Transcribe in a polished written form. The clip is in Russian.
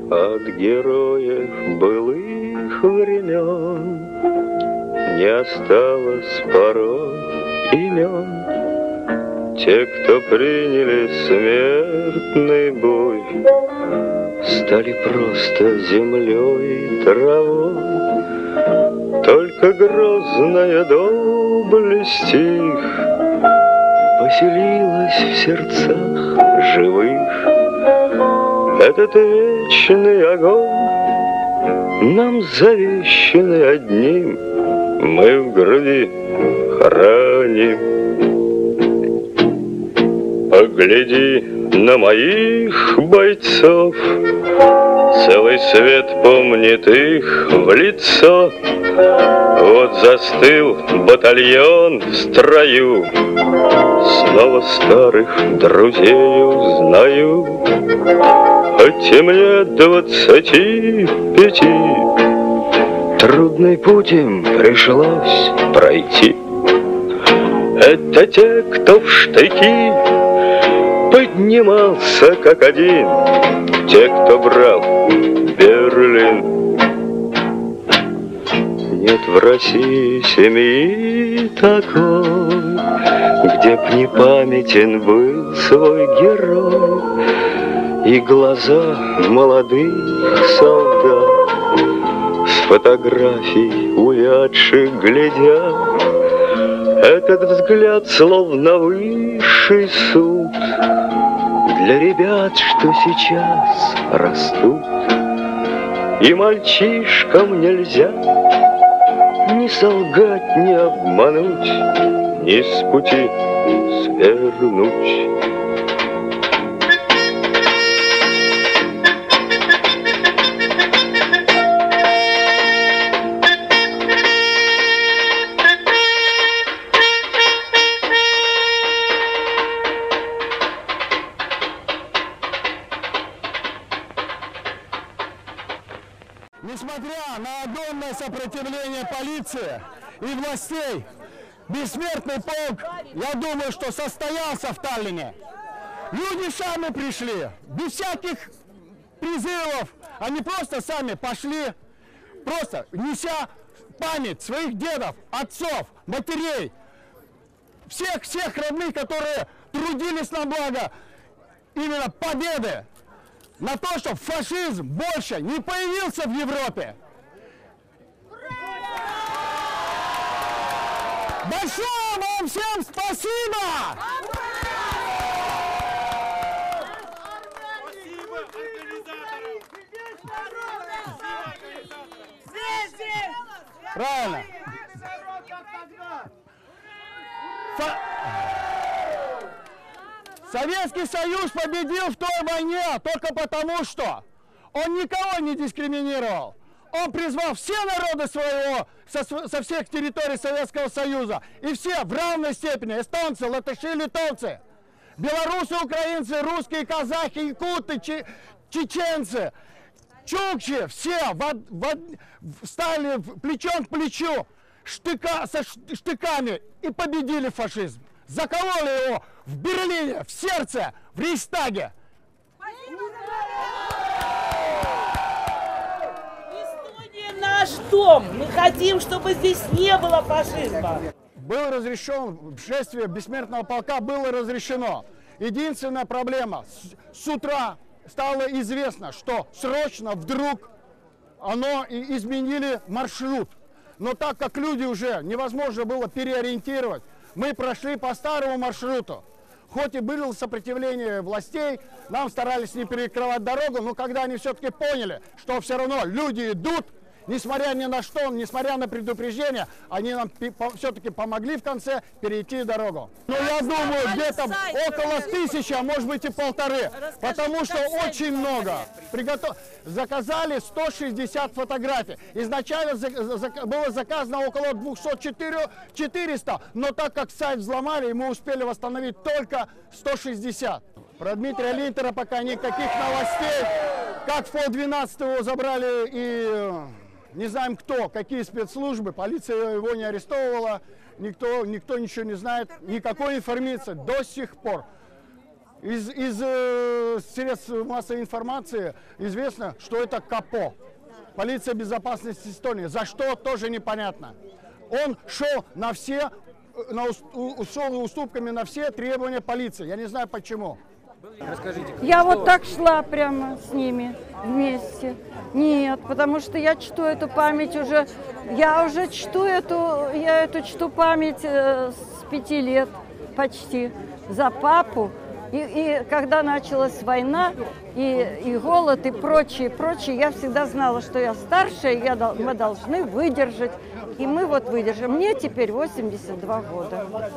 От героев былых времен не осталось порой имен. Те, кто приняли смертный бой, стали просто землей и травой. Только грозная доблесть их поселилась в сердцах живых. Этот вечный огонь нам завещанный одним мы в груди храним. Погляди на моих бойцов, целый свет помнит их в лицо. Вот застыл батальон в строю, снова старых друзей узнаю. Хоть мне 25, трудный путь им пришлось пройти. Это те, кто в штыки поднимался как один, те, кто брал Берлин. Нет в России семьи такой, где б не памятен был свой герой. И глаза молодых солдат с фотографий увядших глядят. Этот взгляд словно высший суд для ребят, что сейчас растут. И мальчишкам нельзя ни солгать, ни обмануть, ни с пути свернуть. Несмотря на огромное сопротивление полиции и властей, бессмертный полк, я думаю, что состоялся в Таллине. Люди сами пришли, без всяких призывов. Они просто сами пошли, просто неся память своих дедов, отцов, матерей, всех родных, которые трудились на благо именно победы, на то, чтобы фашизм больше не появился в Европе. Большое вам всем спасибо! Спасибо организаторам! Правильно. Советский Союз победил в той войне только потому, что он никого не дискриминировал. Он призвал все народы со всех территорий Советского Союза. И все в равной степени. Эстонцы, латыши, литовцы, белорусы, украинцы, русские, казахи, якуты, чеченцы, чукчи. Все стали плечом к плечу со штыками и победили фашизм. Закололи его в Берлине, в сердце, в Рейхстаге. Эстония наш дом. Мы хотим, чтобы здесь не было фашизма. Был разрешен, шествие бессмертного полка было разрешено. Единственная проблема, с утра стало известно, что срочно вдруг изменили маршрут. Но так как люди уже невозможно было переориентировать, мы прошли по старому маршруту. Хоть и было сопротивление властей, нам старались не перекрывать дорогу, но когда они все-таки поняли, что все равно люди идут, несмотря ни на что, несмотря на предупреждение, они нам все-таки помогли в конце перейти дорогу. Но я думаю, где-то около 1000, а может быть и 1500, потому что очень много. Заказали 160 фотографий. Изначально было заказано около 200-400, но так как сайт взломали, мы успели восстановить только 160. Про Дмитрия Линтера пока никаких новостей. Как в пол-12 его забрали и не знаем кто, какие спецслужбы, полиция его не арестовывала, никто ничего не знает, никакой информации до сих пор. Из средств массовой информации известно, что это КАПО, полиция безопасности Эстонии. За что, тоже непонятно. Он шел на все, шел уступками на все требования полиции. Я не знаю почему. Расскажите. Я вот так шла прямо с ними вместе. Нет, потому что я чту эту память уже, я эту чту память с 5 лет почти за папу. И когда началась война, и голод, и прочее, я всегда знала, что я старшая, мы должны выдержать. И мы вот выдержим. Мне теперь 82 года.